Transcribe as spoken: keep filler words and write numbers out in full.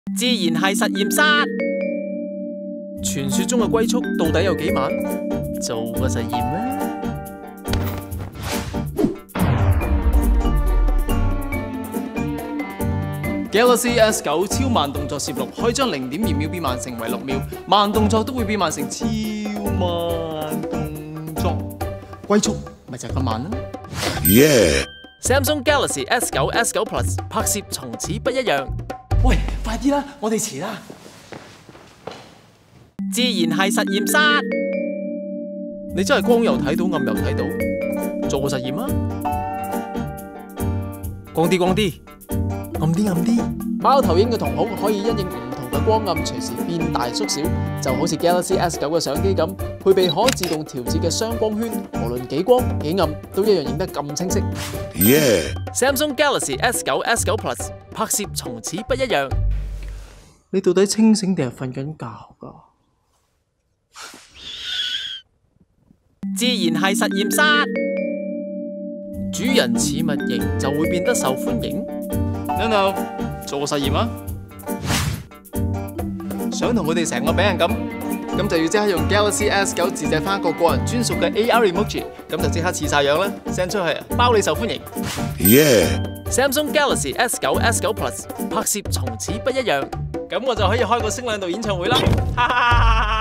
自然係實驗室。傳說中嘅龜速到底有幾慢？做個實驗啦。Galaxy S 九超慢動作攝錄可以將零點二秒變慢成為六秒，慢動作都會變慢成超慢動作。龜速咪就係咁慢啦。 Yeah. Samsung Galaxy S 九 S 九 Plus 拍攝從此不一樣。喂，快啲啦，我哋遲啦。自然係實驗室。你真係光又睇到，暗又睇到，做個實驗啊！光啲光啲，暗啲暗啲。貓頭鷹嘅瞳孔可以因應唔同嘅光暗隨時變大縮小，就好似 Galaxy S 九嘅相機咁，配備可自動調節嘅雙光圈，無論幾光幾暗都一樣影得咁清晰。 Yeah. Samsung Galaxy S 九 S 九 Plus 拍攝從此不一樣。你到底清醒定係瞓緊覺㗎？自然係實驗室。主人似物型就會變得受歡迎。No no， 做個實驗啊！想同佢哋成個俾人咁，咁就要即刻用 Galaxy S 九自製翻一個個人專屬嘅 A R emoji， 咁就即刻似晒樣啦 ，send 出去包你受歡迎。 Yeah. Samsung Galaxy S 九 S 九 Plus 拍攝從此不一樣，咁我就可以開個聲量度演唱會啦！哈哈哈哈。